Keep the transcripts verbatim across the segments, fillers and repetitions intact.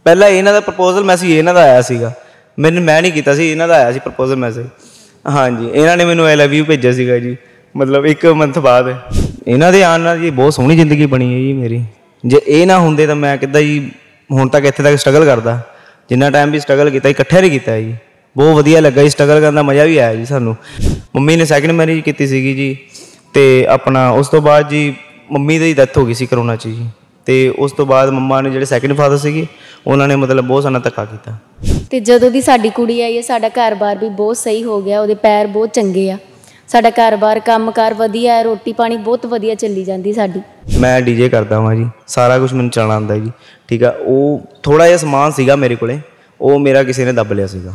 ਪਹਿਲਾਂ ਇਹਨਾਂ ਦਾ proposal message ਇਹਨਾਂ ਦਾ ਆਇਆ ਸੀਗਾ, ਮੈਨੂੰ ਮੈਂ ਨਹੀਂ ਕੀਤਾ ਸੀ, ਇਹਨਾਂ ਦਾ ਆਇਆ ਸੀ ਪ੍ਰਪੋਜ਼ਲ ਮੈਸੇਜ। ਹਾਂਜੀ, ਇਹਨਾਂ ਨੇ ਮੈਨੂੰ ਆਈ ਲਵ ਯੂ ਭੇਜਿਆ ਸੀਗਾ ਜੀ, ਮਤਲਬ ਇੱਕ ਮੰਥ ਬਾਅਦ। ਇਹਨਾਂ ਦੇ ਆਉਣ ਨਾਲ ਜੀ ਬਹੁਤ ਸੋਹਣੀ ਜ਼ਿੰਦਗੀ ਬਣੀ ਹੈ ਜੀ ਮੇਰੀ। ਜੇ ਇਹ ਨਾ ਹੁੰਦੇ ਤਾਂ ਮੈਂ ਕਿੱਦਾਂ ਜੀ ਹੁਣ ਤੱਕ ਇੱਥੇ ਤੱਕ ਸਟਰਗਲ ਕਰਦਾ। ਜਿੰਨਾ ਟਾਈਮ ਵੀ ਸਟਰਗਲ ਕੀਤਾ ਇਕੱਠੇ ਨਹੀਂ ਕੀਤਾ ਜੀ, ਬਹੁਤ ਵਧੀਆ ਲੱਗਾ ਜੀ, ਸਟਰਗਲ ਕਰਨ ਦਾ ਮਜ਼ਾ ਵੀ ਆਇਆ ਜੀ ਸਾਨੂੰ। ਮੰਮੀ ਨੇ ਸੈਕਿੰਡ ਮੈਰਿਜ ਕੀਤੀ ਸੀਗੀ ਜੀ, ਅਤੇ ਆਪਣਾ ਉਸ ਤੋਂ ਬਾਅਦ ਜੀ ਮੰਮੀ ਦੀ ਡੈਥ ਹੋ ਗਈ ਸੀ ਕਰੋਨਾ 'ਚ ਜੀ, ਅਤੇ ਉਸ ਤੋਂ ਬਾਅਦ ਮੰਮਾ ਨੇ ਜਿਹੜੇ ਸੈਕਿੰਡ ਫਾਦਰ ਸੀਗੇ ਉਹਨਾਂ ਨੇ ਮਤਲਬ ਬਹੁਤ ਸਾਡਾ ਧੱਕਾ ਕੀਤਾ। ਅਤੇ ਜਦੋਂ ਦੀ ਸਾਡੀ ਕੁੜੀ ਆਈ ਹੈ ਸਾਡਾ ਘਰ-ਬਾਰ ਵੀ ਬਹੁਤ ਸਹੀ ਹੋ ਗਿਆ, ਉਹਦੇ ਪੈਰ ਬਹੁਤ ਚੰਗੇ ਆ, ਸਾਡਾ ਘਰ-ਬਾਰ ਕੰਮਕਾਰ ਵਧੀਆ ਹੈ, ਰੋਟੀ ਪਾਣੀ ਬਹੁਤ ਵਧੀਆ ਚੱਲੀ ਜਾਂਦੀ ਸਾਡੀ। ਮੈਂ ਡੀ ਜੇ ਕਰਦਾ ਵਾਂ ਜੀ, ਸਾਰਾ ਕੁਛ ਮੈਨੂੰ ਚਲਾਉਣਾ ਆਉਂਦਾ ਜੀ, ਠੀਕ ਆ। ਉਹ ਥੋੜ੍ਹਾ ਜਿਹਾ ਸਮਾਨ ਸੀਗਾ ਮੇਰੇ ਕੋਲ, ਉਹ ਮੇਰਾ ਕਿਸੇ ਨੇ ਦੱਬ ਲਿਆ ਸੀਗਾ,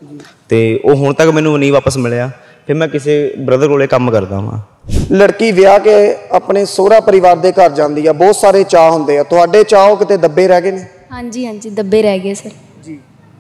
ਅਤੇ ਉਹ ਹੁਣ ਤੱਕ ਮੈਨੂੰ ਨਹੀਂ ਵਾਪਸ ਮਿਲਿਆ। ਫਿਰ ਮੈਂ ਕਿਸੇ ਬ੍ਰਦਰ ਕੋਲ ਕੰਮ ਕਰਦਾ ਵਾਂ। ਲੜਕੀ ਵਿਆਹ ਕੇ ਆਪਣੇ ਸਹੁਰਾ ਪਰਿਵਾਰ ਦੇ ਘਰ ਜਾਂਦੀ ਆ, ਬਹੁਤ ਸਾਰੇ ਚਾਅ ਹੁੰਦੇ ਆ, ਤੁਹਾਡੇ ਚਾਅ ਕਿਤੇ ਦੱਬੇ ਰਹਿ ਗਏ ਨੇ? ਹਾਂਜੀ ਹਾਂਜੀ, ਦੱਬੇ ਰਹਿ ਗਏ ਸਰ ਜੀ।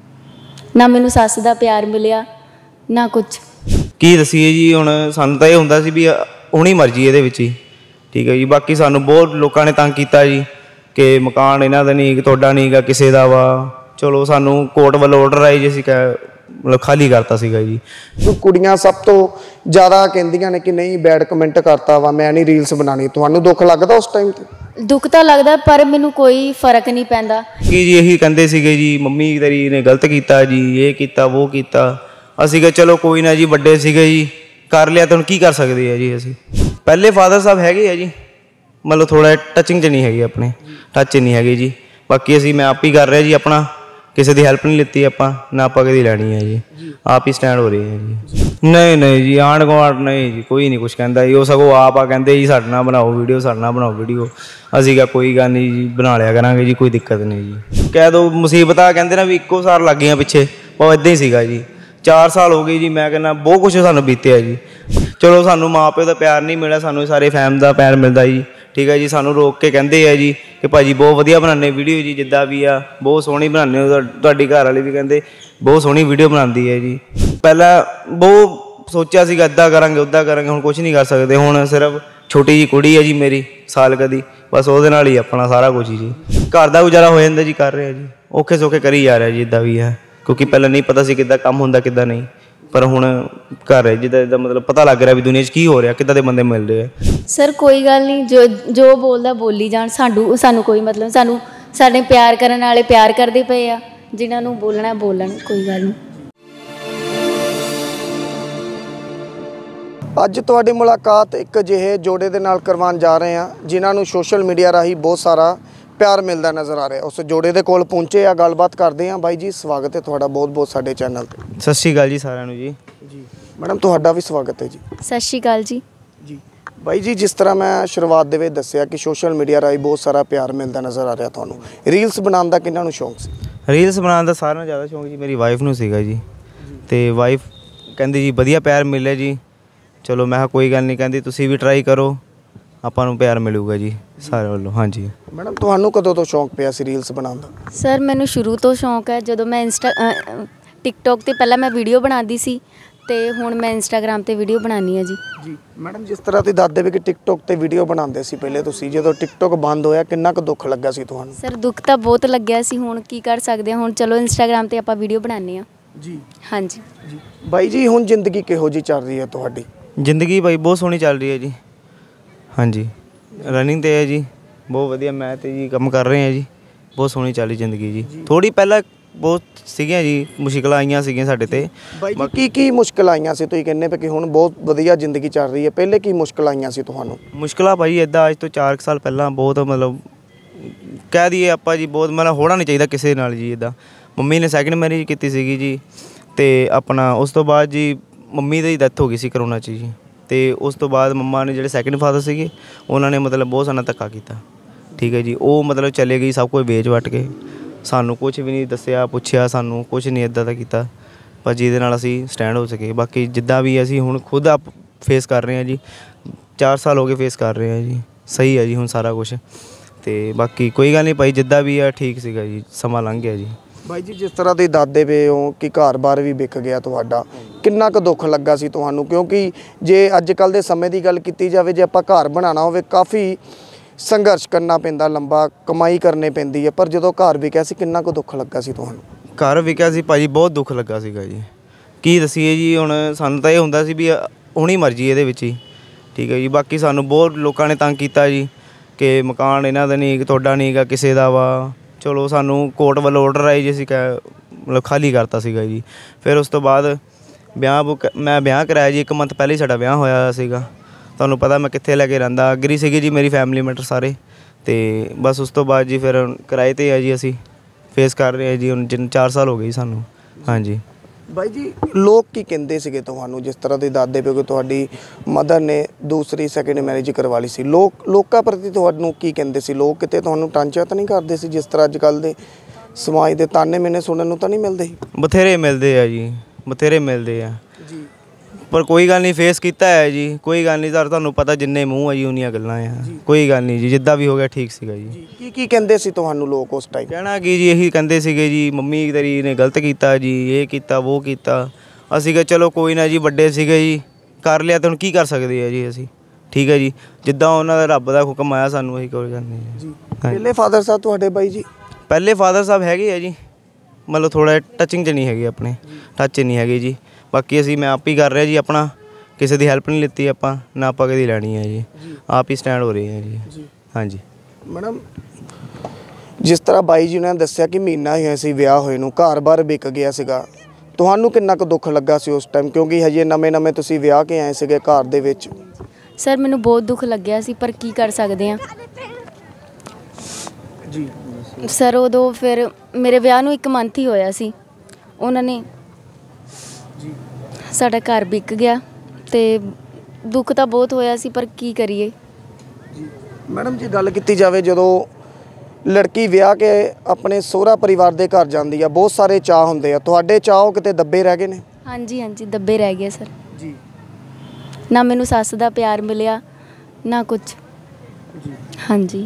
ਨਾ ਮੈਨੂੰ ਸੱਸ ਦਾ ਪਿਆਰ ਮਿਲਿਆ ਨਾ ਕੁਛ। ਕੀ ਦੱਸੀਏ ਜੀ, ਹੁਣ ਸਾਨੂੰ ਤਾਂ ਇਹ ਹੁੰਦਾ ਸੀ ਵੀ ਹੁਣੀ ਮਰਜ਼ੀ ਇਹਦੇ ਵਿੱਚ ਹੀ, ਠੀਕ ਹੈ ਜੀ। ਬਾਕੀ ਸਾਨੂੰ ਬਹੁਤ ਲੋਕਾਂ ਨੇ ਤੰਗ ਕੀਤਾ ਜੀ ਕਿ ਮਕਾਨ ਇਹਨਾਂ ਦਾ ਨਹੀਂ, ਤੁਹਾਡਾ ਨਹੀਂ ਗਾ, ਕਿਸੇ ਦਾ ਵਾ। ਚਲੋ ਸਾਨੂੰ ਕੋਰਟ ਵੱਲੋਂ ਆਰਡਰ ਆਏ ਜੀ, ਅਸੀਂ ਕਹਿ ਮਤਲਬ ਖਾਲੀ ਕਰਤਾ ਸੀਗਾ ਜੀ। ਕੁੜੀਆਂ ਸਭ ਤੋਂ ਜ਼ਿਆਦਾ ਕਹਿੰਦੀਆਂ ਨੇ ਕਿ ਨਹੀਂ ਬੈਡ ਕਮੈਂਟ ਕਰਤਾ ਵਾ, ਮੈਂ ਨਹੀਂ ਰੀਲਸ ਬਣਾਉਣੀ। ਤੁਹਾਨੂੰ ਦੁੱਖ ਲੱਗਦਾ ਉਸ ਟਾਈਮ 'ਤੇ? ਦੁੱਖ ਤਾਂ ਲੱਗਦਾ, ਪਰ ਮੈਨੂੰ ਕੋਈ ਫਰਕ ਨਹੀਂ ਪੈਂਦਾ। ਕੀ ਜੀ ਇਹੀ ਕਹਿੰਦੇ ਸੀਗੇ ਜੀ ਮੰਮੀ ਤੇਰੀ ਨੇ ਗਲਤ ਕੀਤਾ ਜੀ, ਇਹ ਕੀਤਾ ਉਹ ਕੀਤਾ। ਅਸੀਂ ਕਿਹਾ ਚਲੋ ਕੋਈ ਨਾ ਜੀ, ਵੱਡੇ ਸੀਗੇ ਜੀ, ਕਰ ਲਿਆ ਤਾਂ ਹੁਣ ਕੀ ਕਰ ਸਕਦੇ ਆ ਜੀ ਅਸੀਂ। ਪਹਿਲੇ ਫਾਦਰ ਸਾਹਿਬ ਹੈਗੇ ਆ ਜੀ, ਮਤਲਬ ਥੋੜ੍ਹਾ ਟੱਚਿੰਗ 'ਚ ਨਹੀਂ ਹੈਗੇ, ਆਪਣੇ ਟੱਚ 'ਚ ਨਹੀਂ ਹੈਗੇ ਜੀ। ਬਾਕੀ ਅਸੀਂ ਮੈਂ ਆਪ ਹੀ ਕਰ ਰਿਹਾ ਜੀ ਆਪਣਾ, ਕਿਸੇ ਦੀ ਹੈਲਪ ਨਹੀਂ ਲਿੱਤੀ ਆਪਾਂ, ਨਾ ਆਪਾਂ ਕਦੀ ਲੈਣੀ ਹੈ ਜੀ, ਆਪ ਹੀ ਸਟੈਂਡ ਹੋ ਰਹੀ ਹੈ ਜੀ। ਨਹੀਂ ਨਹੀਂ ਜੀ, ਆਂਢ ਗੁਆਂਢ ਨਹੀਂ ਜੀ, ਕੋਈ ਨਹੀਂ ਕੁਛ ਕਹਿੰਦਾ ਜੀ। ਉਹ ਸਗੋਂ ਆਪ ਆ ਕਹਿੰਦੇ ਜੀ ਸਾਡੇ ਨਾਲ ਬਣਾਓ ਵੀਡੀਓ, ਸਾਡੇ ਨਾਲ ਬਣਾਓ ਵੀਡੀਓ। ਅਸੀਂ ਕਿਹਾ ਕੋਈ ਗੱਲ ਨਹੀਂ ਜੀ, ਬਣਾ ਲਿਆ ਕਰਾਂਗੇ ਜੀ, ਕੋਈ ਦਿੱਕਤ ਨਹੀਂ ਜੀ। ਕਹਿ ਦੋ ਮੁਸੀਬਤਾਂ ਕਹਿੰਦੇ ਨਾ ਵੀ ਇੱਕੋ ਸਾਰ ਲੱਗ ਗਈਆਂ ਪਿੱਛੇ, ਉਹ ਇੱਦਾਂ ਹੀ ਸੀਗਾ ਜੀ। ਚਾਰ ਸਾਲ ਹੋ ਗਏ ਜੀ, ਮੈਂ ਕਹਿੰਦਾ ਬਹੁਤ ਕੁਛ ਸਾਨੂੰ ਬੀਤਿਆ ਜੀ। ਚਲੋ ਸਾਨੂੰ ਮਾਂ ਪਿਓ ਦਾ ਪਿਆਰ ਨਹੀਂ ਮਿਲਿਆ, ਸਾਨੂੰ ਸਾਰੇ ਫੈਮ ਦਾ ਪਿਆਰ ਮਿਲਦਾ ਜੀ, ਠੀਕ ਹੈ ਜੀ। ਸਾਨੂੰ ਰੋਕ ਕੇ ਕਹਿੰਦੇ ਆ ਜੀ ਕਿ ਭਾਜੀ ਬਹੁਤ ਵਧੀਆ ਬਣਾਉਂਦੇ ਵੀਡੀਓ ਜੀ, ਜਿੱਦਾਂ ਵੀ ਆ ਬਹੁਤ ਸੋਹਣੀ ਬਣਾਉਂਦੇ ਹੋ। ਤੁਹਾਡੀ ਘਰ ਵਾਲੀ ਵੀ ਕਹਿੰਦੇ ਬਹੁਤ ਸੋਹਣੀ ਵੀਡੀਓ ਬਣਾਉਂਦੀ ਹੈ ਜੀ। ਪਹਿਲਾਂ ਬਹੁਤ ਸੋਚਿਆ ਸੀਗਾ ਇੱਦਾਂ ਕਰਾਂਗੇ ਉੱਦਾਂ ਕਰਾਂਗੇ, ਹੁਣ ਕੁਛ ਨਹੀਂ ਕਰ ਸਕਦੇ। ਹੁਣ ਸਿਰਫ ਛੋਟੀ ਜਿਹੀ ਕੁੜੀ ਹੈ ਜੀ ਮੇਰੀ, ਸਾਲ ਕਦੀ, ਬਸ ਉਹਦੇ ਨਾਲ ਹੀ ਆਪਣਾ ਸਾਰਾ ਕੁਛ ਹੀ ਜੀ। ਘਰ ਦਾ ਗੁਜ਼ਾਰਾ ਹੋ ਜਾਂਦਾ ਜੀ, ਕਰ ਰਿਹਾ ਜੀ, ਔਖੇ ਸੌਖੇ ਕਰੀ ਜਾ ਰਿਹਾ ਜੀ ਜਿੱਦਾਂ ਵੀ ਹੈ, ਕਿਉਂਕਿ ਪਹਿਲਾਂ ਨਹੀਂ ਪਤਾ ਸੀ ਕਿੱਦਾਂ ਕੰਮ ਹੁੰਦਾ ਕਿੱਦਾਂ ਨਹੀਂ, ਪਰ ਹੁਣ ਕਰ ਰਿਹਾ ਜਿੱਦਾਂ ਜਿੱਦਾਂ ਮਤਲਬ ਪਤਾ ਲੱਗ ਰਿਹਾ ਵੀ ਦੁਨੀਆ 'ਚ ਕੀ ਹੋ ਰਿਹਾ, ਕਿੱਦਾਂ ਦੇ ਬੰਦੇ ਮਿਲ ਰਹੇ ਆ। ਸਰ ਕੋਈ ਗੱਲ ਨਹੀਂ, ਜੋ ਜੋ ਬੋਲਦਾ ਬੋਲੀ ਜਾਣ, ਸਾਨੂੰ ਸਾਨੂੰ ਕੋਈ ਮਤਲਬ, ਸਾਨੂੰ ਸਾਡੇ ਪਿਆਰ ਕਰਨ ਵਾਲੇ ਪਿਆਰ ਕਰਦੇ ਪਏ ਆ, ਜਿਨ੍ਹਾਂ ਨੂੰ ਬੋਲਣਾ ਬੋਲਣ, ਕੋਈ ਗੱਲ ਨਹੀਂ। ਅੱਜ ਤੁਹਾਡੀ ਮੁਲਾਕਾਤ ਇੱਕ ਅਜਿਹੇ ਜੋੜੇ ਦੇ ਨਾਲ ਕਰਵਾਉਣ ਜਾ ਰਹੇ ਹਾਂ ਜਿਨ੍ਹਾਂ ਨੂੰ ਸੋਸ਼ਲ ਮੀਡੀਆ ਰਾਹੀਂ ਬਹੁਤ ਸਾਰਾ ਪਿਆਰ ਮਿਲਦਾ ਨਜ਼ਰ ਆ ਰਿਹਾ। ਉਸ ਜੋੜੇ ਦੇ ਕੋਲ ਪਹੁੰਚੇ ਆ, ਗੱਲਬਾਤ ਕਰਦੇ ਹਾਂ। ਬਾਈ ਜੀ ਸਵਾਗਤ ਹੈ ਤੁਹਾਡਾ ਬਹੁਤ ਬਹੁਤ ਸਾਡੇ ਚੈਨਲ 'ਤੇ। ਸਤਿ ਸ਼੍ਰੀ ਅਕਾਲ ਜੀ ਸਾਰਿਆਂ ਨੂੰ ਜੀ। ਜੀ ਮੈਡਮ ਤੁਹਾਡਾ ਵੀ ਸਵਾਗਤ ਹੈ ਜੀ। ਸਤਿ ਸ਼੍ਰੀ ਅਕਾਲ ਜੀ। ਜੀ ਬਾਈ ਜੀ, ਜਿਸ ਤਰ੍ਹਾਂ ਮੈਂ ਸ਼ੁਰੂਆਤ ਦੇ ਵਿੱਚ ਦੱਸਿਆ ਕਿ ਸੋਸ਼ਲ ਮੀਡੀਆ ਰਾਹੀਂ ਬਹੁਤ ਸਾਰਾ ਪਿਆਰ ਮਿਲਦਾ ਨਜ਼ਰ ਆ ਰਿਹਾ ਤੁਹਾਨੂੰ, ਰੀਲਸ ਬਣਾਉਣ ਦਾ ਕਿੰਨਾਂ ਨੂੰ ਸ਼ੌਂਕ ਸੀ? ਰੀਲਸ ਬਣਾਉਣ ਦਾ ਸਾਰਿਆਂ ਨੂੰ ਜ਼ਿਆਦਾ ਸ਼ੌਂਕ ਜੀ ਮੇਰੀ ਵਾਈਫ ਨੂੰ ਸੀਗਾ ਜੀ, ਅਤੇ ਵਾਈਫ ਕਹਿੰਦੀ ਜੀ ਵਧੀਆ ਪਿਆਰ ਮਿਲਿਆ ਜੀ। ਚਲੋ ਮੈਂ ਕਿਹਾ ਕੋਈ ਗੱਲ ਨਹੀਂ, ਕਹਿੰਦੀ ਤੁਸੀਂ ਵੀ ਟਰਾਈ ਕਰੋ, ਆਪਾਂ ਨੂੰ ਪਿਆਰ ਮਿਲੂਗਾ ਜੀ ਸਾਰੇ ਵੱਲੋਂ। ਹਾਂਜੀ ਮੈਡਮ ਤੁਹਾਨੂੰ ਕਦੋਂ ਤੋਂ ਸ਼ੌਂਕ ਪਿਆ ਸੀ ਰੀਲਸ ਬਣਾਉਣ ਦਾ? ਸਰ ਮੈਨੂੰ ਸ਼ੁਰੂ ਤੋਂ ਸ਼ੌਂਕ ਹੈ। ਜਦੋਂ ਮੈਂ ਇੰਸਟਾ ਟਿਕਟੋਕ 'ਤੇ ਪਹਿਲਾਂ ਮੈਂ ਵੀਡੀਓ ਬਣਾਉਂਦੀ ਸੀ, ਅਤੇ ਹੁਣ ਮੈਂ ਇੰਸਟਾਗ੍ਰਾਮ 'ਤੇ ਵੀਡੀਓ ਬਣਾਉਂਦੀ ਹਾਂ ਜੀ। ਜੀ ਮੈਡਮ, ਜਿਸ ਤਰ੍ਹਾਂ ਤੁਸੀਂ ਦੱਸਦੇ ਵੀ ਕਿ ਟਿਕਟੋਕ 'ਤੇ ਵੀਡੀਓ ਬਣਾਉਂਦੇ ਸੀ ਪਹਿਲੇ ਤੁਸੀਂ, ਜਦੋਂ ਟਿਕਟੋਕ ਬੰਦ ਹੋਇਆ ਕਿੰਨਾ ਕੁ ਦੁੱਖ ਲੱਗਾ ਸੀ ਤੁਹਾਨੂੰ? ਸਰ ਦੁੱਖ ਤਾਂ ਬਹੁਤ ਲੱਗਿਆ ਸੀ, ਹੁਣ ਕੀ ਕਰ ਸਕਦੇ ਹਾਂ, ਹੁਣ ਚਲੋ ਇੰਸਟਾਗ੍ਰਾਮ 'ਤੇ ਆਪਾਂ ਵੀਡੀਓ ਬਣਾਉਂਦੇ ਹਾਂ ਜੀ। ਹਾਂਜੀ ਜੀ ਬਾਈ ਜੀ, ਹੁਣ ਜ਼ਿੰਦਗੀ ਕਿਹੋ ਜਿਹੀ ਚੱਲ ਰਹੀ ਹੈ ਤੁਹਾਡੀ? ਜ਼ਿੰਦਗੀ ਬਾਈ ਬਹੁਤ ਸੋਹਣੀ ਚੱਲ ਰਹੀ ਹੈ ਜੀ। ਹਾਂਜੀ ਰਨਿੰਗ 'ਤੇ ਹੈ ਜੀ, ਬਹੁਤ ਵਧੀਆ। ਮੈਂ ਤੇ ਜੀ ਕੰਮ ਕਰ ਰਹੇ ਹਾਂ ਜੀ, ਬਹੁਤ ਸੋਹਣੀ ਚੱਲ ਰਹੀ ਜ਼ਿੰਦਗੀ ਜੀ। ਥੋੜ੍ਹੀ ਪਹਿਲਾਂ ਬਹੁਤ ਸੀਗੀਆਂ ਜੀ ਮੁਸ਼ਕਿਲਾਂ ਆਈਆਂ ਸੀਗੀਆਂ ਸਾਡੇ 'ਤੇ। ਬਾਈ ਜੀ ਕੀ ਕੀ ਮੁਸ਼ਕਿਲਾਂ ਆਈਆਂ ਸੀ? ਤੁਸੀਂ ਕਹਿੰਦੇ ਪਏ ਕਿ ਹੁਣ ਬਹੁਤ ਵਧੀਆ ਜ਼ਿੰਦਗੀ ਚੱਲ ਰਹੀ ਹੈ, ਪਹਿਲੇ ਕੀ ਮੁਸ਼ਕਿਲਾਂ ਆਈਆਂ ਸੀ ਤੁਹਾਨੂੰ? ਮੁਸ਼ਕਿਲਾਂ ਭਾਈ ਇੱਦਾਂ ਅੱਜ ਤੋਂ ਚਾਰ ਕੁ ਸਾਲ ਪਹਿਲਾਂ ਬਹੁਤ ਮਤਲਬ ਕਹਿ ਦਈਏ ਆਪਾਂ ਜੀ, ਬਹੁਤ ਮਤਲਬ ਹੋਣਾ ਨਹੀਂ ਚਾਹੀਦਾ ਕਿਸੇ ਨਾਲ ਜੀ ਇੱਦਾਂ। ਮੰਮੀ ਨੇ ਸੈਕਿੰਡ ਮੈਰਿਜ ਕੀਤੀ ਸੀਗੀ ਜੀ, ਅਤੇ ਆਪਣਾ ਉਸ ਤੋਂ ਬਾਅਦ ਜੀ ਮੰਮੀ ਦੀ ਡੈਥ ਹੋ ਗਈ ਸੀ ਕਰੋਨਾ 'ਚ ਜੀ, ਅਤੇ ਉਸ ਤੋਂ ਬਾਅਦ ਮੰਮਾ ਨੇ ਜਿਹੜੇ ਸੈਕਿੰਡ ਫਾਦਰ ਸੀਗੇ ਉਹਨਾਂ ਨੇ ਮਤਲਬ ਬਹੁਤ ਸਾਡਾ ਧੱਕਾ ਕੀਤਾ, ਠੀਕ ਹੈ ਜੀ। ਉਹ ਮਤਲਬ ਚਲੇ ਗਈ ਸਭ ਕੁਝ ਵੇਚ ਵੱਟ ਕੇ, ਸਾਨੂੰ ਕੁਛ ਵੀ ਨਹੀਂ ਦੱਸਿਆ ਪੁੱਛਿਆ, ਸਾਨੂੰ ਕੁਛ ਨਹੀਂ ਇੱਦਾਂ ਦਾ ਕੀਤਾ, ਪਰ ਜਿਹਦੇ ਨਾਲ ਅਸੀਂ ਸਟੈਂਡ ਹੋ ਸਕੇ। ਬਾਕੀ ਜਿੱਦਾਂ ਵੀ ਅਸੀਂ ਹੁਣ ਖੁਦ ਆਪ ਫੇਸ ਕਰ ਰਹੇ ਹਾਂ ਜੀ, ਚਾਰ ਸਾਲ ਹੋ ਗਏ ਫੇਸ ਕਰ ਰਹੇ ਹਾਂ ਜੀ, ਸਹੀ ਹੈ ਜੀ ਹੁਣ ਸਾਰਾ ਕੁਛ। ਅਤੇ ਬਾਕੀ ਕੋਈ ਗੱਲ ਨਹੀਂ ਭਾਈ, ਜਿੱਦਾਂ ਵੀ ਆ ਠੀਕ ਸੀਗਾ ਜੀ, ਸਮਾਂ ਲੰਘ ਗਿਆ ਜੀ। ਬਾਈ ਜੀ ਜਿਸ ਤਰ੍ਹਾਂ ਤੁਸੀਂ ਦੱਸਦੇ ਪਏ ਹੋ ਕਿ ਘਰ-ਬਾਰ ਵੀ ਵਿਕ ਗਿਆ ਤੁਹਾਡਾ, ਕਿੰਨਾ ਕੁ ਦੁੱਖ ਲੱਗਾ ਸੀ ਤੁਹਾਨੂੰ? ਕਿਉਂਕਿ ਜੇ ਅੱਜ ਕੱਲ੍ਹ ਦੇ ਸਮੇਂ ਦੀ ਗੱਲ ਕੀਤੀ ਜਾਵੇ, ਜੇ ਆਪਾਂ ਘਰ ਬਣਾਉਣਾ ਹੋਵੇ ਕਾਫੀ ਸੰਘਰਸ਼ ਕਰਨਾ ਪੈਂਦਾ, ਲੰਬਾ ਕਮਾਈ ਕਰਨੀ ਪੈਂਦੀ ਹੈ, ਪਰ ਜਦੋਂ ਘਰ ਵਿਕਿਆ ਸੀ ਕਿੰਨਾ ਕੁ ਦੁੱਖ ਲੱਗਾ ਸੀ ਤੁਹਾਨੂੰ? ਘਰ ਵਿਕਿਆ ਸੀ ਭਾਜੀ, ਬਹੁਤ ਦੁੱਖ ਲੱਗਾ ਸੀਗਾ ਜੀ। ਕੀ ਦੱਸੀਏ ਜੀ, ਹੁਣ ਸਾਨੂੰ ਤਾਂ ਇਹ ਹੁੰਦਾ ਸੀ ਵੀ ਹੁਣੀ ਮਰਜ਼ੀ ਇਹਦੇ ਵਿੱਚ ਹੀ, ਠੀਕ ਹੈ ਜੀ। ਬਾਕੀ ਸਾਨੂੰ ਬਹੁਤ ਲੋਕਾਂ ਨੇ ਤੰਗ ਕੀਤਾ ਜੀ ਕਿ ਮਕਾਨ ਇਹਨਾਂ ਦਾ ਨਹੀਂ, ਤੁਹਾਡਾ ਨਹੀਂ ਗਾ, ਕਿਸੇ ਦਾ ਵਾ। ਚਲੋ ਸਾਨੂੰ ਕੋਰਟ ਵੱਲੋਂ ਆਰਡਰ ਆਈ ਜੀ, ਅਸੀਂ ਕਹਿ ਮਤਲਬ ਖਾਲੀ ਕਰਤਾ ਸੀਗਾ ਜੀ। ਫਿਰ ਉਸ ਤੋਂ ਬਾਅਦ ਵਿਆਹ ਬੁੱਕ ਮੈਂ ਵਿਆਹ ਕਰਾਇਆ ਜੀ, ਇੱਕ ਮੰਥ ਪਹਿਲਾਂ ਹੀ ਸਾਡਾ ਵਿਆਹ ਹੋਇਆ ਸੀਗਾ। ਤੁਹਾਨੂੰ ਪਤਾ ਮੈਂ ਕਿੱਥੇ ਲੈ ਕੇ ਰਹਿੰਦਾ, ਅਗਰੀ ਸੀਗੀ ਜੀ ਮੇਰੀ ਫੈਮਿਲੀ ਮੈਂਬਰ ਸਾਰੇ। ਅਤੇ ਬਸ ਉਸ ਤੋਂ ਬਾਅਦ ਜੀ ਫਿਰ ਕਿਰਾਏ 'ਤੇ ਆ ਜੀ, ਅਸੀਂ ਫੇਸ ਕਰ ਰਹੇ ਹਾਂ ਜੀ ਹੁਣ ਜਿੰਨ ਚਾਰ ਸਾਲ ਹੋ ਗਏ ਜੀ ਸਾਨੂੰ। ਹਾਂਜੀ ਬਾਈ ਜੀ, ਲੋਕ ਕੀ ਕਹਿੰਦੇ ਸੀਗੇ ਤੁਹਾਨੂੰ, ਜਿਸ ਤਰ੍ਹਾਂ ਦੇ ਦਾਦੇ ਪਿਓ ਕਿ ਤੁਹਾਡੀ ਮਦਰ ਨੇ ਦੂਸਰੀ ਸੈਕਿੰਡ ਮੈਰਿਜ ਕਰਵਾ ਲਈ ਸੀ, ਲੋਕ ਲੋਕਾਂ ਪ੍ਰਤੀ ਤੁਹਾਨੂੰ ਕੀ ਕਹਿੰਦੇ ਸੀ? ਲੋਕ ਕਿਤੇ ਤੁਹਾਨੂੰ ਟਾਂਚਾ ਤਾਂ ਨਹੀਂ ਕਰਦੇ ਸੀ ਜਿਸ ਤਰ੍ਹਾਂ ਅੱਜ ਕੱਲ੍ਹ ਦੇ ਸਮਾਜ ਦੇ ਤਾਨੇ ਮੈਨੇ ਸੁਣਨ ਨੂੰ ਤਾਂ ਨਹੀਂ ਮਿਲਦੇ? ਬਥੇਰੇ ਮਿਲਦੇ ਆ ਜੀ, ਬਥੇਰੇ ਮਿਲਦੇ ਆ ਜੀ, ਪਰ ਕੋਈ ਗੱਲ ਨਹੀਂ, ਫੇਸ ਕੀਤਾ ਹੈ ਜੀ। ਕੋਈ ਗੱਲ ਨਹੀਂ ਸਰ, ਤੁਹਾਨੂੰ ਪਤਾ ਜਿੰਨੇ ਮੂੰਹ ਆ ਜੀ ਉਨੀਆਂ ਗੱਲਾਂ ਆ। ਕੋਈ ਗੱਲ ਨਹੀਂ ਜੀ, ਜਿੱਦਾਂ ਵੀ ਹੋ ਗਿਆ ਠੀਕ ਸੀਗਾ ਜੀ। ਕੀ ਕੀ ਕਹਿੰਦੇ ਸੀ ਤੁਹਾਨੂੰ ਲੋਕ ਉਸ ਟਾਈਮ? ਕਹਿਣਾ ਕੀ ਜੀ, ਇਹੀ ਕਹਿੰਦੇ ਸੀਗੇ ਜੀ ਮੰਮੀ ਤੇਰੀ ਨੇ ਗਲਤ ਕੀਤਾ ਜੀ, ਇਹ ਕੀਤਾ ਉਹ ਕੀਤਾ। ਅਸੀਂ ਕਿਹਾ ਚਲੋ ਕੋਈ ਨਾ ਜੀ, ਵੱਡੇ ਸੀਗੇ ਜੀ, ਕਰ ਲਿਆ ਤਾਂ ਹੁਣ ਕੀ ਕਰ ਸਕਦੇ ਆ ਜੀ ਅਸੀਂ, ਠੀਕ ਹੈ ਜੀ। ਜਿੱਦਾਂ ਉਹਨਾਂ ਦਾ ਰੱਬ ਦਾ ਹੁਕਮ ਆਇਆ ਸਾਨੂੰ ਅਸੀਂ ਕਰ ਜਾਂਦੇ ਹਾਂ ਜੀ। ਪਹਿਲੇ ਫਾਦਰ ਸਾਹਿਬ ਤੁਹਾਡੇ ਬਾਈ ਜੀ? ਪਹਿਲੇ ਫਾਦਰ ਸਾਹਿਬ ਹੈਗੇ ਆ ਜੀ, ਮਤਲਬ ਥੋੜ੍ਹਾ ਟੱਚਿੰਗ 'ਚ ਨਹੀਂ ਹੈਗੇ, ਆਪਣੇ ਟੱਚ 'ਚ ਨਹੀਂ ਹੈਗੇ ਜੀ। ਬਾਕੀ ਅਸੀਂ ਮੈਂ ਆਪ ਹੀ ਕਰ ਰਿਹਾ ਜੀ ਆਪਣਾ, ਕਿਸੇ ਦੀ ਹੈਲਪ ਨਹੀਂ ਲਿੱਤੀ ਆਪਾਂ, ਨਾ ਆਪਾਂ ਕਦੀ ਲੈਣੀ ਹੈ ਜੀ, ਆਪ ਹੀ ਸਟੈਂਡ ਹੋ ਰਹੇ ਹਾਂ ਜੀ। ਹਾਂਜੀ ਮੈਡਮ, ਜਿਸ ਤਰ੍ਹਾਂ ਬਾਈ ਜੀ ਨੇ ਦੱਸਿਆ ਕਿ ਮਹੀਨਾ ਹੀ ਸੀ ਵਿਆਹ ਹੋਏ ਨੂੰ, ਘਰ-ਬਾਰ ਵਿਕ ਗਿਆ ਸੀਗਾ, ਤੁਹਾਨੂੰ ਕਿੰਨਾ ਕੁ ਦੁੱਖ ਲੱਗਾ ਸੀ ਉਸ ਟਾਈਮ? ਕਿਉਂਕਿ ਹਜੇ ਨਵੇਂ-ਨਵੇਂ ਤੁਸੀਂ ਵਿਆਹ ਕੇ ਆਏ ਸੀਗੇ ਘਰ ਦੇ ਵਿੱਚ। ਸਰ ਮੈਨੂੰ ਬਹੁਤ ਦੁੱਖ ਲੱਗਿਆ ਸੀ, ਪਰ ਕੀ ਕਰ ਸਕਦੇ ਹਾਂ ਜੀ ਸਰ। ਉਦੋਂ ਫਿਰ ਮੇਰੇ ਵਿਆਹ ਨੂੰ ਇੱਕ ਮੰਥ ਹੀ ਹੋਇਆ ਸੀ, ਉਹਨਾਂ ਨੇ ਸਾਡਾ ਘਰ ਵਿਕ ਗਿਆ ਅਤੇ ਦੁੱਖ ਤਾਂ ਬਹੁਤ ਹੋਇਆ ਸੀ, ਪਰ ਕੀ ਕਰੀਏ। ਮੈਡਮ, ਜੇ ਗੱਲ ਕੀਤੀ ਜਾਵੇ ਜਦੋਂ ਲੜਕੀ ਵਿਆਹ ਕੇ ਆਪਣੇ ਸਹੁਰਾ ਪਰਿਵਾਰ ਦੇ ਘਰ ਜਾਂਦੀ ਆ, ਬਹੁਤ ਸਾਰੇ ਚਾਅ ਹੁੰਦੇ ਆ, ਤੁਹਾਡੇ ਚਾਅ ਕਿਤੇ ਦੱਬੇ ਰਹਿ ਗਏ ਨੇ? ਹਾਂਜੀ ਹਾਂਜੀ, ਦੱਬੇ ਰਹਿ ਗਏ ਸਰ ਜੀ। ਨਾ ਮੈਨੂੰ ਸੱਸ ਦਾ ਪਿਆਰ ਮਿਲਿਆ, ਨਾ ਕੁਛ। ਹਾਂਜੀ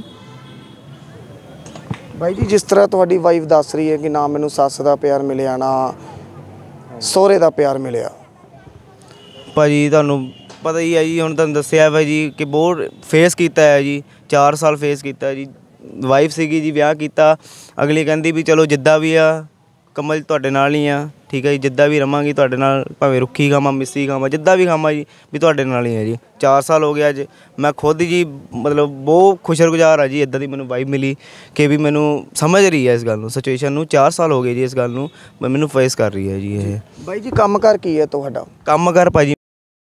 ਬਾਈ ਜੀ, ਜਿਸ ਤਰ੍ਹਾਂ ਤੁਹਾਡੀ ਵਾਈਫ ਦੱਸ ਰਹੀ ਹੈ ਕਿ ਨਾ ਮੈਨੂੰ ਸੱਸ ਦਾ ਪਿਆਰ ਮਿਲਿਆ, ਨਾ ਸਹੁਰੇ ਦਾ ਪਿਆਰ ਮਿਲਿਆ। ਭਾਜੀ ਤੁਹਾਨੂੰ ਪਤਾ ਹੀ ਹੈ ਜੀ, ਹੁਣ ਤੁਹਾਨੂੰ ਦੱਸਿਆ ਵਾ ਜੀ ਕਿ ਬਹੁਤ ਫੇਸ ਕੀਤਾ ਹੈ ਜੀ, ਚਾਰ ਸਾਲ ਫੇਸ ਕੀਤਾ ਜੀ। ਵਾਈਫ ਸੀਗੀ ਜੀ, ਵਿਆਹ ਕੀਤਾ, ਅਗਲੀ ਕਹਿੰਦੀ ਵੀ ਚਲੋ ਜਿੱਦਾਂ ਵੀ ਆ ਕਮਲ ਤੁਹਾਡੇ ਨਾਲ ਹੀ ਆ, ਠੀਕ ਹੈ ਜੀ, ਜਿੱਦਾਂ ਵੀ ਰਵਾਂਗੀ ਤੁਹਾਡੇ ਨਾਲ, ਭਾਵੇਂ ਰੁੱਖੀ ਖਾਵਾਂ ਮਿੱਸੀ ਖਾਵਾਂ, ਜਿੱਦਾਂ ਵੀ ਖਾਵਾਂ ਜੀ, ਵੀ ਤੁਹਾਡੇ ਨਾਲ ਹੀ ਹੈ ਜੀ। ਚਾਰ ਸਾਲ ਹੋ ਗਿਆ ਅੱਜ, ਮੈਂ ਖੁਦ ਜੀ ਮਤਲਬ ਬਹੁਤ ਖੁਸ਼ਰਗੁਜ਼ਾਰ ਆ ਜੀ, ਇੱਦਾਂ ਦੀ ਮੈਨੂੰ ਵਾਈਫ ਮਿਲੀ ਕਿ ਵੀ ਮੈਨੂੰ ਸਮਝ ਰਹੀ ਹੈ ਇਸ ਗੱਲ ਨੂੰ, ਸਿਚੁਏਸ਼ਨ ਨੂੰ। ਚਾਰ ਸਾਲ ਹੋ ਗਏ ਜੀ ਇਸ ਗੱਲ ਨੂੰ, ਮੈਨੂੰ ਫੇਸ ਕਰ ਰਹੀ ਹੈ ਜੀ ਇਹ। ਬਾਈ ਜੀ, ਕੰਮ ਕਰ ਕੀ ਹੈ ਤੁਹਾਡਾ? ਕੰਮ ਕਰ ਭਾਜੀ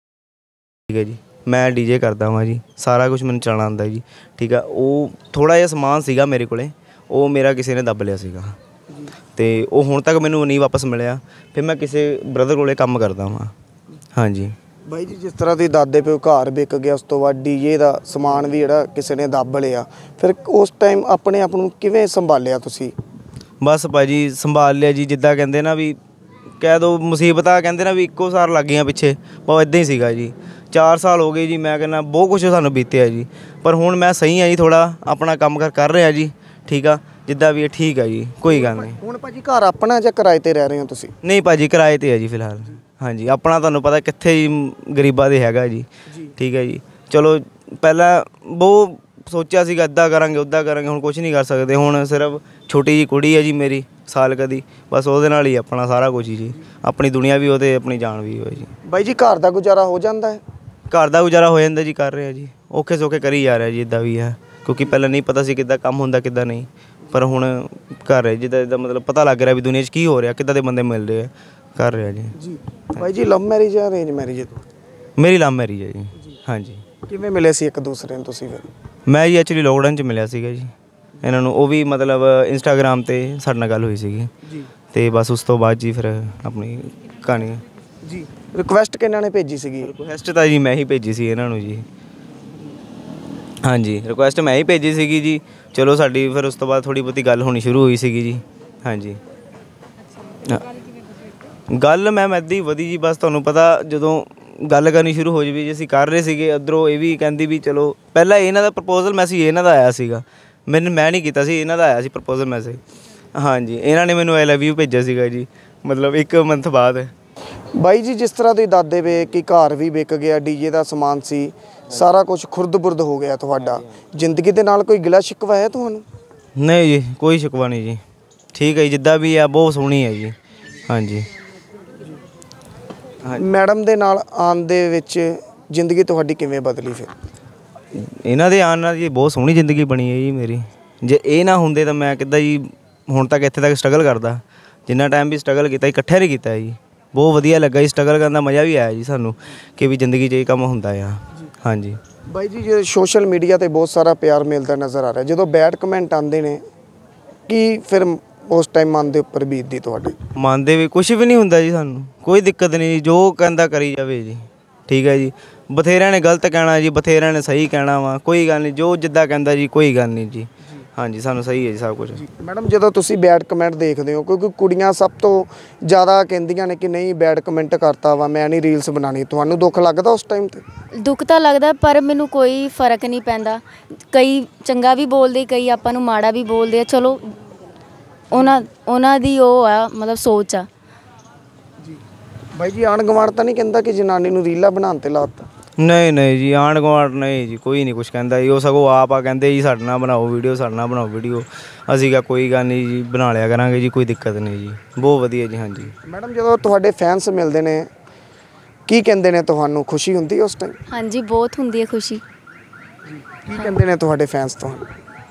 ਠੀਕ ਹੈ ਜੀ, ਮੈਂ ਡੀਜੇ ਕਰਦਾ ਵਾਂ ਜੀ, ਸਾਰਾ ਕੁਝ ਮੈਨੂੰ ਚਲਾਉਣਾ ਆਉਂਦਾ ਜੀ, ਠੀਕ ਆ। ਉਹ ਥੋੜ੍ਹਾ ਜਿਹਾ ਸਮਾਨ ਸੀਗਾ ਮੇਰੇ ਕੋਲ, ਉਹ ਮੇਰਾ ਕਿਸੇ ਨੇ ਦੱਬ ਲਿਆ ਸੀਗਾ, ਅਤੇ ਉਹ ਹੁਣ ਤੱਕ ਮੈਨੂੰ ਨਹੀਂ ਵਾਪਸ ਮਿਲਿਆ। ਫਿਰ ਮੈਂ ਕਿਸੇ ਬ੍ਰਦਰ ਕੋਲ ਕੰਮ ਕਰਦਾ ਵਾਂ। ਹਾਂਜੀ ਬਾਈ ਜੀ, ਜਿਸ ਤਰ੍ਹਾਂ ਤੁਸੀਂ ਦਾਦੇ ਪਿਓ ਘਰ ਵਿਕ ਗਿਆ, ਉਸ ਤੋਂ ਬਾਅਦ ਡੀਜੇ ਦਾ ਸਮਾਨ ਵੀ ਜਿਹੜਾ ਕਿਸੇ ਨੇ ਦੱਬ ਲਿਆ, ਫਿਰ ਉਸ ਟਾਈਮ ਆਪਣੇ ਆਪ ਨੂੰ ਕਿਵੇਂ ਸੰਭਾਲਿਆ ਤੁਸੀਂ? ਬਸ ਭਾਜੀ ਸੰਭਾਲ ਲਿਆ ਜੀ, ਜਿੱਦਾਂ ਕਹਿੰਦੇ ਨਾ ਵੀ ਕਹਿ ਦੋ ਮੁਸੀਬਤਾਂ, ਕਹਿੰਦੇ ਨਾ ਵੀ ਇੱਕੋ ਸਾਰ ਲੱਗ ਗਈਆਂ ਪਿੱਛੇ, ਬਹੁਤ ਇੱਦਾਂ ਹੀ ਸੀਗਾ ਜੀ। ਚਾਰ ਸਾਲ ਹੋ ਗਏ ਜੀ, ਮੈਂ ਕਹਿੰਦਾ ਬਹੁਤ ਕੁਛ ਸਾਨੂੰ ਬੀਤਿਆ ਜੀ, ਪਰ ਹੁਣ ਮੈਂ ਸਹੀ ਹਾਂ ਜੀ, ਥੋੜ੍ਹਾ ਆਪਣਾ ਕੰਮ ਕਰ ਕਰ ਰਿਹਾ ਜੀ, ਠੀਕ ਆ, ਜਿੱਦਾਂ ਵੀ ਠੀਕ ਆ ਜੀ, ਕੋਈ ਗੱਲ ਨਹੀਂ। ਹੁਣ ਭਾਜੀ ਘਰ ਆਪਣਾ ਜਾਂ ਕਿਰਾਏ 'ਤੇ ਰਹਿ ਰਹੇ ਹੋ ਤੁਸੀਂ? ਨਹੀਂ ਭਾਜੀ, ਕਿਰਾਏ 'ਤੇ ਹੈ ਜੀ ਫਿਲਹਾਲ। ਹਾਂਜੀ, ਆਪਣਾ ਤੁਹਾਨੂੰ ਪਤਾ ਕਿੱਥੇ ਜੀ, ਗਰੀਬਾਂ ਦੇ ਹੈਗਾ ਜੀ, ਠੀਕ ਹੈ ਜੀ। ਚਲੋ ਪਹਿਲਾਂ ਬਹੁਤ ਸੋਚਿਆ ਸੀਗਾ ਇੱਦਾਂ ਕਰਾਂਗੇ ਉੱਦਾਂ ਕਰਾਂਗੇ, ਹੁਣ ਕੁਛ ਨਹੀਂ ਕਰ ਸਕਦੇ। ਹੁਣ ਸਿਰਫ ਛੋਟੀ ਜਿਹੀ ਕੁੜੀ ਹੈ ਜੀ ਮੇਰੀ, ਸਾਲ ਕਦੀ, ਬਸ ਉਹਦੇ ਨਾਲ ਹੀ ਆਪਣਾ ਸਾਰਾ ਕੁਝ ਹੀ ਜੀ, ਆਪਣੀ ਦੁਨੀਆ ਵੀ ਉਹਦੇ, ਆਪਣੀ ਜਾਨ ਵੀ ਹੋਏ ਜੀ। ਬਾਈ ਜੀ, ਘਰ ਦਾ ਗੁਜ਼ਾਰਾ ਹੋ ਜਾਂਦਾ ਹੈ? ਘਰ ਦਾ ਗੁਜ਼ਾਰਾ ਹੋ ਜਾਂਦਾ ਜੀ, ਕਰ ਰਿਹਾ ਜੀ, ਔਖੇ ਸੌਖੇ ਕਰੀ ਜਾ ਰਿਹਾ ਜੀ, ਇੱਦਾਂ ਵੀ ਹੈ, ਕਿਉਂਕਿ ਪਹਿਲਾਂ ਨਹੀਂ ਪਤਾ ਸੀ ਕਿੱਦਾਂ ਕੰਮ ਹੁੰਦਾ ਕਿੱਦਾਂ ਨਹੀਂ, ਪਰ ਹੁਣ ਕਰ ਰਿਹਾ ਜਿੱਦਾਂ ਜਿੱਦਾਂ ਮਤਲਬ ਪਤਾ ਲੱਗ ਰਿਹਾ ਵੀ ਦੁਨੀਆ 'ਚ ਕੀ ਹੋ ਰਿਹਾ, ਕਿੱਦਾਂ ਦੇ ਬੰਦੇ ਮਿਲ ਰਹੇ ਆ, ਕਰ ਰਿਹਾ ਜੀ। ਜੀ ਬਾਈ ਜੀ, ਲਵ ਮੈਰਿਜ ਜਾਂ ਅਰੇਂਜ ਮੈਰਿਜ ਹੈ? ਮੇਰੀ ਲਵ ਮੈਰਿਜ ਹੈ ਜੀ। ਹਾਂਜੀ। ਕਿਵੇਂ ਮਿਲੇ ਸੀ ਇੱਕ ਦੂਸਰੇ ਨੂੰ ਤੁਸੀਂ ਫਿਰ? ਮੈਂ ਜੀ ਐਕਚੁਅਲੀ ਲੋਕਡਾਊਨ 'ਚ ਮਿਲਿਆ ਸੀਗਾ ਜੀ ਇਹਨਾਂ ਨੂੰ, ਉਹ ਵੀ ਮਤਲਬ ਇੰਸਟਾਗ੍ਰਾਮ 'ਤੇ ਸਾਡੇ ਨਾਲ ਗੱਲ ਹੋਈ ਸੀਗੀ ਜੀ, ਅਤੇ ਬਸ ਉਸ ਤੋਂ ਬਾਅਦ ਜੀ ਫਿਰ ਆਪਣੀ ਕਹਾਣੀ ਜੀ। ਰਿਕੁਐਸਟ ਕਿਹਨਾਂ ਨੇ ਭੇਜੀ ਸੀਗੀ? ਰਿਕੁਐਸਟ ਤਾਂ ਜੀ ਮੈਂ ਹੀ ਭੇਜੀ ਸੀ ਇਹਨਾਂ ਨੂੰ ਜੀ। ਹਾਂਜੀ, ਰਿਕੁਐਸਟ ਮੈਂ ਹੀ ਭੇਜੀ ਸੀਗੀ ਜੀ। ਚਲੋ ਸਾਡੀ ਫਿਰ ਉਸ ਤੋਂ ਬਾਅਦ ਥੋੜ੍ਹੀ ਬਹੁਤੀ ਗੱਲ ਹੋਣੀ ਸ਼ੁਰੂ ਹੋਈ ਸੀਗੀ ਜੀ। ਹਾਂਜੀ, ਗੱਲ ਮੈਮ ਇੱਦਾਂ ਹੀ ਵਧੀ ਜੀ, ਬਸ ਤੁਹਾਨੂੰ ਪਤਾ ਜਦੋਂ ਗੱਲ ਕਰਨੀ ਸ਼ੁਰੂ ਹੋ ਜਾਵੇ ਜੀ, ਅਸੀਂ ਕਰ ਰਹੇ ਸੀਗੇ, ਉੱਧਰੋਂ ਇਹ ਵੀ ਕਹਿੰਦੀ ਵੀ ਚਲੋ, ਪਹਿਲਾਂ ਇਹਨਾਂ ਦਾ ਪ੍ਰਪੋਜ਼ਲ ਮੈਸੇਜ ਇਹਨਾਂ ਦਾ ਆਇਆ ਸੀਗਾ, ਮੈਨੂੰ ਮੈਂ ਨਹੀਂ ਕੀਤਾ ਸੀ, ਇਹਨਾਂ ਦਾ ਆਇਆ ਸੀ ਪ੍ਰਪੋਜ਼ਲ ਮੈਸੇਜ। ਹਾਂਜੀ, ਇਹਨਾਂ ਨੇ ਮੈਨੂੰ ਆਈ ਲਵ ਯੂ ਭੇਜਿਆ ਸੀਗਾ ਜੀ, ਮਤਲਬ ਇੱਕ ਮੰਥ ਬਾਅਦ। ਬਾਈ ਜੀ, ਜਿਸ ਤਰ੍ਹਾਂ ਤੁਸੀਂ ਦੱਸਦੇ ਵੇ ਕਿ ਘਰ ਵੀ ਵਿਕ ਗਿਆ, ਡੀਜੇ ਦਾ ਸਮਾਨ ਸੀ, ਸਾਰਾ ਕੁਝ ਖੁਰਦ-ਬੁਰਦ ਹੋ ਗਿਆ ਤੁਹਾਡਾ। ਜ਼ਿੰਦਗੀ ਦੇ ਨਾਲ ਕੋਈ ਗਿਲਾ ਸ਼ਿਕਵਾ ਹੈ ਤੁਹਾਨੂੰ? ਨਹੀਂ ਜੀ, ਕੋਈ ਸ਼ਿਕਵਾ ਨਹੀਂ ਜੀ, ਠੀਕ ਹੈ ਜੀ, ਜਿੱਦਾਂ ਵੀ ਆ ਬਹੁਤ ਸੋਹਣੀ ਹੈ ਜੀ। ਹਾਂਜੀ ਮੈਡਮ ਦੇ ਨਾਲ ਆਉਣ ਦੇ ਵਿੱਚ ਜ਼ਿੰਦਗੀ ਤੁਹਾਡੀ ਕਿਵੇਂ ਬਦਲੀ ਫਿਰ? ਇਹਨਾਂ ਦੇ ਆਉਣ ਨਾਲ ਜੀ ਬਹੁਤ ਸੋਹਣੀ ਜ਼ਿੰਦਗੀ ਬਣੀ ਹੈ ਜੀ ਮੇਰੀ। ਜੇ ਇਹ ਨਾ ਹੁੰਦੇ ਤਾਂ ਮੈਂ ਕਿੱਦਾਂ ਜੀ ਹੁਣ ਤੱਕ ਇੱਥੇ ਤੱਕ ਸਟਰਗਲ ਕਰਦਾ। ਜਿੰਨਾ ਟਾਈਮ ਵੀ ਸਟਰਗਲ ਕੀਤਾ ਇਕੱਠੇ ਨਹੀਂ ਕੀਤਾ ਜੀ। ਬਹੁਤ ਵਧੀਆ ਲੱਗਾ ਜੀ, ਸਟਰਗਲ ਕਰਨ ਦਾ ਮਜ਼ਾ ਵੀ ਆਇਆ ਜੀ ਸਾਨੂੰ ਕਿ ਵੀ ਜ਼ਿੰਦਗੀ 'ਚ ਇਹ ਕੰਮ ਹੁੰਦਾ ਆ। ਹਾਂਜੀ ਬਾਈ ਜੀ, ਜੇ ਸੋਸ਼ਲ ਮੀਡੀਆ ਤੇ ਬਹੁਤ ਸਾਰਾ ਪਿਆਰ ਮਿਲਦਾ ਨਜ਼ਰ ਆ ਰਿਹਾ, ਜਦੋਂ ਬੈਡ ਕਮੈਂਟ ਆਉਂਦੇ ਨੇ ਕੀ ਫਿਰ ਉਸ ਟਾਈਮ ਮਨ ਦੇ ਉੱਪਰ ਬੀਤਦੀ ਤੁਹਾਡੇ? ਮਨ ਦੇ ਵੀ ਕੁਝ ਵੀ ਨਹੀਂ ਹੁੰਦਾ ਜੀ, ਸਾਨੂੰ ਕੋਈ ਦਿੱਕਤ ਨਹੀਂ ਜੀ, ਜੋ ਕਹਿੰਦਾ ਕਰੀ ਜਾਵੇ ਜੀ, ਠੀਕ ਹੈ ਜੀ। ਬਥੇਰਿਆਂ ਨੇ ਗਲਤ ਕਹਿਣਾ ਜੀ, ਬਥੇਰਿਆਂ ਨੇ ਸਹੀ ਕਹਿਣਾ ਵਾ, ਕੋਈ ਗੱਲ ਨਹੀਂ, ਜੋ ਜਿੱਦਾਂ ਕਹਿੰਦਾ ਜੀ ਕੋਈ ਗੱਲ ਨਹੀਂ ਜੀ। ਹਾਂਜੀ ਸਾਨੂੰ ਸਹੀ ਹੈ ਜੀ ਸਭ ਕੁਝ। ਮੈਡਮ, ਜਦੋਂ ਤੁਸੀਂ ਬੈਡ ਕਮੈਂਟ ਦੇਖਦੇ ਹੋ, ਕਿਉਂਕਿ ਕੁੜੀਆਂ ਸਭ ਤੋਂ ਜ਼ਿਆਦਾ ਕਹਿੰਦੀਆਂ ਨੇ ਕਿ ਨਹੀਂ ਬੈਡ ਕਮੈਂਟ ਕਰਤਾ ਵਾ, ਮੈਂ ਨਹੀਂ ਰੀਲਸ ਬਣਾਉਣੀ, ਤੁਹਾਨੂੰ ਦੁੱਖ ਲੱਗਦਾ ਉਸ ਟਾਈਮ 'ਤੇ? ਦੁੱਖ ਤਾਂ ਲੱਗਦਾ, ਪਰ ਮੈਨੂੰ ਕੋਈ ਫਰਕ ਨਹੀਂ ਪੈਂਦਾ। ਕਈ ਚੰਗਾ ਵੀ ਬੋਲਦੇ, ਕਈ ਆਪਾਂ ਨੂੰ ਮਾੜਾ ਵੀ ਬੋਲਦੇ ਆ। ਚਲੋ ਉਹਨਾਂ ਉਹਨਾਂ ਦੀ ਉਹ ਆ ਮਤਲਬ ਸੋਚ ਆ ਜੀ। ਬਾਈ ਜੀ, ਆਂਢ ਗੁਆਂਢ ਤਾਂ ਨਹੀਂ ਕਹਿੰਦਾ ਕਿ ਜਨਾਨੀ ਨੂੰ ਰੀਲਾਂ ਬਣਾਉਣ 'ਤੇ ਲਾਤਾ? ਨਹੀਂ ਨਹੀਂ ਜੀ, ਆਂਢ ਗੁਆਂਢ ਨਹੀਂ ਜੀ, ਕੋਈ ਨਹੀਂ ਕੁਛ ਕਹਿੰਦਾ ਜੀ। ਉਹ ਸਗੋਂ ਆਪ ਆ ਕਹਿੰਦੇ ਜੀ ਸਾਡੇ ਨਾਲ ਬਣਾਓ ਵੀਡੀਓ, ਸਾਡੇ ਨਾਲ ਬਣਾਓ ਵੀਡੀਓ। ਅਸੀਂ ਕਿਹਾ ਕੋਈ ਗੱਲ ਨਹੀਂ ਜੀ, ਬਣਾ ਲਿਆ ਕਰਾਂਗੇ ਜੀ, ਕੋਈ ਦਿੱਕਤ ਨਹੀਂ ਜੀ, ਬਹੁਤ ਵਧੀਆ ਜੀ। ਹਾਂਜੀ ਮੈਡਮ, ਜਦੋਂ ਤੁਹਾਡੇ ਫੈਨਸ ਮਿਲਦੇ ਨੇ ਕੀ ਕਹਿੰਦੇ ਨੇ ਤੁਹਾਨੂੰ? ਖੁਸ਼ੀ ਹੁੰਦੀ ਉਸ ਟਾਈਮ? ਹਾਂਜੀ, ਬਹੁਤ ਹੁੰਦੀ ਹੈ ਖੁਸ਼ੀ। ਕੀ ਕਹਿੰਦੇ ਨੇ ਤੁਹਾਡੇ ਫੈਨਸ ਤੁਹਾਨੂੰ?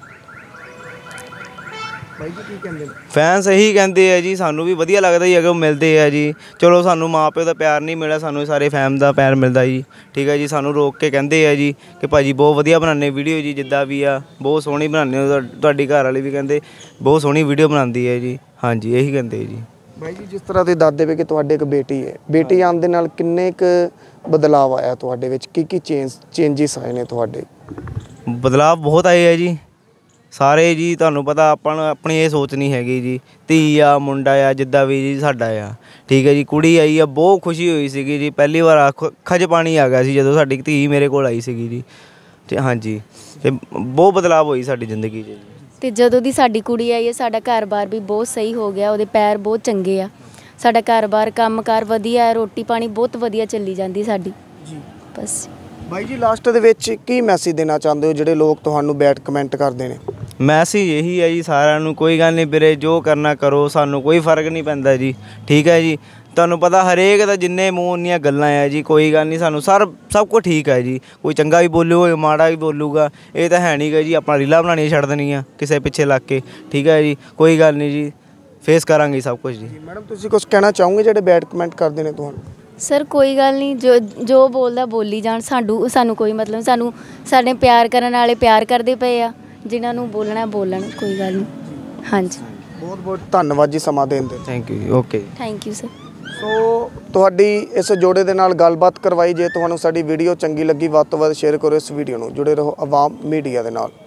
ਬਾਈ ਜੀ ਕੀ ਕਹਿੰਦੇ ਨੇ? ਫੈਨਸ ਇਹੀ ਕਹਿੰਦੇ ਆ ਜੀ, ਸਾਨੂੰ ਵੀ ਵਧੀਆ ਲੱਗਦਾ ਜੀ ਅਗਰ ਮਿਲਦੇ ਆ ਜੀ। ਚਲੋ ਸਾਨੂੰ ਮਾਂ ਪਿਓ ਦਾ ਪਿਆਰ ਨਹੀਂ ਮਿਲਿਆ, ਸਾਨੂੰ ਸਾਰੇ ਫੈਮ ਦਾ ਪਿਆਰ ਮਿਲਦਾ ਜੀ, ਠੀਕ ਹੈ ਜੀ। ਸਾਨੂੰ ਰੋਕ ਕੇ ਕਹਿੰਦੇ ਆ ਜੀ ਕਿ ਭਾਜੀ ਬਹੁਤ ਵਧੀਆ ਬਣਾਉਂਦੇ ਵੀਡੀਓ ਜੀ, ਜਿੱਦਾਂ ਵੀ ਆ ਬਹੁਤ ਸੋਹਣੀ ਬਣਾਉਂਦੇ ਹੋ। ਤੁਹਾਡੀ ਘਰ ਵਾਲੀ ਵੀ ਕਹਿੰਦੇ ਬਹੁਤ ਸੋਹਣੀ ਵੀਡੀਓ ਬਣਾਉਂਦੀ ਹੈ ਜੀ। ਹਾਂਜੀ ਇਹੀ ਕਹਿੰਦੇ ਜੀ। ਬਾਈ ਜੀ, ਜਿਸ ਤਰ੍ਹਾਂ ਤੁਸੀਂ ਦੱਸਦੇ ਪਏ ਕਿ ਤੁਹਾਡੇ ਇੱਕ ਬੇਟੀ ਹੈ, ਬੇਟੀ ਆਉਣ ਦੇ ਨਾਲ ਕਿੰਨੇ ਕੁ ਬਦਲਾਅ ਆਇਆ ਤੁਹਾਡੇ ਵਿੱਚ? ਕੀ ਕੀ ਚੇਂਜ ਚੇਂਜਿਸ ਆਏ ਨੇ ਤੁਹਾਡੇ? ਬਦਲਾਅ ਬਹੁਤ ਆਏ ਆ ਜੀ ਸਾਰੇ ਜੀ। ਤੁਹਾਨੂੰ ਪਤਾ ਆਪਾਂ ਨੂੰ ਆਪਣੀ ਇਹ ਸੋਚ ਨਹੀਂ ਹੈਗੀ ਜੀ, ਧੀ ਆ ਮੁੰਡਾ ਆ ਜਿੱਦਾਂ ਵੀ ਜੀ ਸਾਡਾ ਆ, ਠੀਕ ਹੈ ਜੀ। ਕੁੜੀ ਆਈ ਆ, ਬਹੁਤ ਖੁਸ਼ੀ ਹੋਈ ਸੀਗੀ ਜੀ। ਪਹਿਲੀ ਵਾਰ ਅੱਖਾਂ 'ਚ ਪਾਣੀ ਆ ਗਿਆ ਸੀ ਜਦੋਂ ਸਾਡੀ ਧੀ ਮੇਰੇ ਕੋਲ ਆਈ ਸੀਗੀ ਜੀ। ਅਤੇ ਹਾਂਜੀ, ਅਤੇ ਬਹੁਤ ਬਦਲਾਅ ਹੋਈ ਸਾਡੀ ਜ਼ਿੰਦਗੀ 'ਚ ਜੀ। ਅਤੇ ਜਦੋਂ ਦੀ ਸਾਡੀ ਕੁੜੀ ਆਈ ਹੈ, ਸਾਡਾ ਘਰ-ਬਾਰ ਵੀ ਬਹੁਤ ਸਹੀ ਹੋ ਗਿਆ। ਉਹਦੇ ਪੈਰ ਬਹੁਤ ਚੰਗੇ ਆ, ਸਾਡਾ ਘਰ-ਬਾਰ ਕੰਮਕਾਰ ਵਧੀਆ ਹੈ, ਰੋਟੀ ਪਾਣੀ ਬਹੁਤ ਵਧੀਆ ਚੱਲੀ ਜਾਂਦੀ ਸਾਡੀ ਜੀ। ਬਸ ਬਾਈ ਜੀ, ਲਾਸਟ ਦੇ ਵਿੱਚ ਕੀ ਮੈਸੇਜ ਦੇਣਾ ਚਾਹੁੰਦੇ ਹੋ ਜਿਹੜੇ ਲੋਕ ਤੁਹਾਨੂੰ ਬੈਡ ਕਮੈਂਟ ਕਰਦੇ ਨੇ? ਮੈਸੇਜ ਇਹੀ ਹੈ ਜੀ ਸਾਰਿਆਂ ਨੂੰ, ਕੋਈ ਗੱਲ ਨਹੀਂ ਵੀਰੇ, ਜੋ ਕਰਨਾ ਕਰੋ, ਸਾਨੂੰ ਕੋਈ ਫਰਕ ਨਹੀਂ ਪੈਂਦਾ ਜੀ, ਠੀਕ ਹੈ ਜੀ। ਤੁਹਾਨੂੰ ਪਤਾ ਹਰੇਕ ਦਾ ਜਿੰਨੇ ਮੂੰਹ ਉਨੀਆਂ ਗੱਲਾਂ ਆ ਜੀ, ਕੋਈ ਗੱਲ ਨਹੀਂ, ਸਾਨੂੰ ਸਰ ਸਭ ਕੁਝ ਠੀਕ ਹੈ ਜੀ। ਕੋਈ ਚੰਗਾ ਵੀ ਬੋਲੂਗਾ, ਮਾੜਾ ਵੀ ਬੋਲੂਗਾ, ਇਹ ਤਾਂ ਹੈ ਨਹੀਂ ਗਾ ਜੀ। ਆਪਣਾ ਰੀਲਾਂ ਬਣਾਉਣੀਆਂ ਛੱਡ ਦੇਣੀਆਂ ਕਿਸੇ ਪਿੱਛੇ ਲੱਗ ਕੇ, ਠੀਕ ਹੈ ਜੀ। ਕੋਈ ਗੱਲ ਨਹੀਂ ਜੀ, ਫੇਸ ਕਰਾਂਗੇ ਸਭ ਕੁਝ ਜੀ। ਮੈਡਮ, ਤੁਸੀਂ ਕੁਝ ਕਹਿਣਾ ਚਾਹੋਗੇ ਜਿਹੜੇ ਬੈਡ ਕਮੈਂਟ ਕਰਦੇ ਨੇ ਤੁਹਾਨੂੰ? ਸਰ ਕੋਈ ਗੱਲ ਨਹੀਂ, ਜੋ ਜੋ ਬੋਲਦਾ ਬੋਲੀ ਜਾਣ, ਸਾਨੂੰ ਸਾਨੂੰ ਕੋਈ ਮਤਲਬ, ਸਾਨੂੰ ਸਾਡੇ ਪਿਆਰ ਕਰਨ ਵਾਲੇ ਪਿਆਰ ਕਰਦੇ ਪਏ ਆ, ਜਿਨ੍ਹਾਂ ਨੂੰ ਬੋਲਣਾ ਬੋਲਣ, ਕੋਈ ਗੱਲ ਨਹੀਂ। ਹਾਂਜੀ ਬਹੁਤ ਬਹੁਤ ਧੰਨਵਾਦ ਜੀ ਸਮਾਂ ਦੇਣ ਦੇ। ਥੈਂਕ ਯੂ ਜੀ। Okay, thank you sir. So ਤੁਹਾਡੀ ਇਸ ਜੋੜੇ ਦੇ ਨਾਲ ਗੱਲਬਾਤ ਕਰਵਾਈ। ਜੇ ਤੁਹਾਨੂੰ ਸਾਡੀ ਵੀਡੀਓ ਚੰਗੀ ਲੱਗੀ, ਵੱਧ ਤੋਂ ਵੱਧ ਸ਼ੇਅਰ ਕਰੋ ਇਸ ਵੀਡੀਓ ਨੂੰ। ਜੁੜੇ ਰਹੋ ਆਵਾਮ ਮੀਡੀਆ ਦੇ ਨਾਲ।